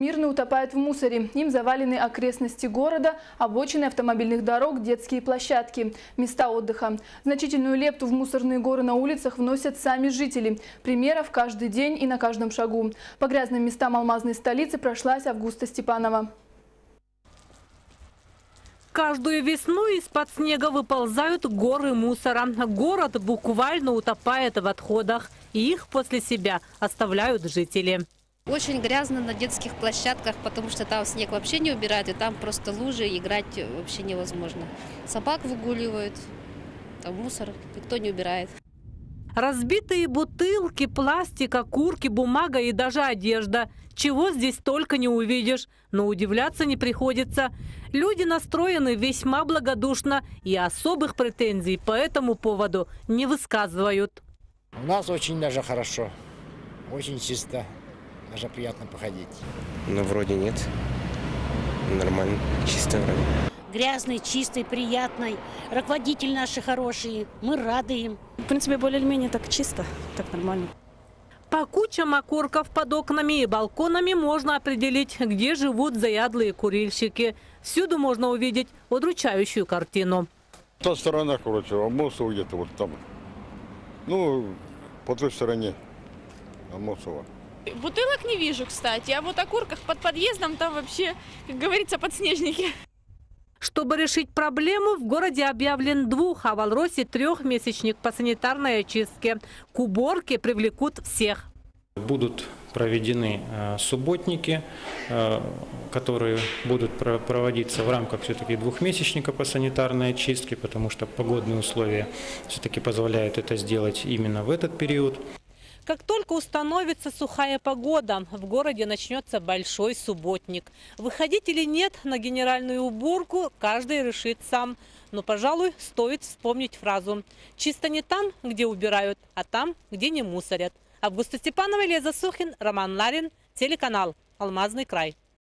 Мирно утопает в мусоре. Им завалены окрестности города, обочины автомобильных дорог, детские площадки, места отдыха. Значительную лепту в мусорные горы на улицах вносят сами жители. Примеров каждый день и на каждом шагу. По грязным местам алмазной столицы прошлась Августа Степанова. Каждую весну из-под снега выползают горы мусора. Город буквально утопает в отходах. И их после себя оставляют жители. Очень грязно на детских площадках, потому что там снег вообще не убирают, и там просто лужи, играть вообще невозможно. Собак выгуливают, там мусор никто не убирает. Разбитые бутылки, пластик, окурки, бумага и даже одежда. Чего здесь только не увидишь, но удивляться не приходится. Люди настроены весьма благодушно и особых претензий по этому поводу не высказывают. У нас очень даже хорошо, очень чисто. Даже приятно походить. Ну, вроде нет. Нормально, чисто вроде. Грязный, чистый, приятный. Руководители наши хорошие. Мы рады им. В принципе, более-менее так чисто, так нормально. По кучам окурков под окнами и балконами можно определить, где живут заядлые курильщики. Всюду можно увидеть удручающую картину. Та сторона, короче, Амосова где-то вот там. Ну, по той стороне Амосова. Бутылок не вижу, кстати, а вот окурках под подъездом там вообще, как говорится, подснежники. Чтобы решить проблему, в городе объявлен а в Алросе 3-месячник по санитарной очистке. К уборке привлекут всех. Будут проведены субботники, которые будут проводиться в рамках все-таки 2-месячника по санитарной очистке, потому что погодные условия все-таки позволяют это сделать именно в этот период. Как только установится сухая погода, в городе начнется большой субботник. Выходить или нет на генеральную уборку каждый решит сам. Но, пожалуй, стоит вспомнить фразу: «Чисто не там, где убирают, а там, где не мусорят». Августа Степанова, Илья Засухин, Роман Ларин, телеканал «Алмазный край».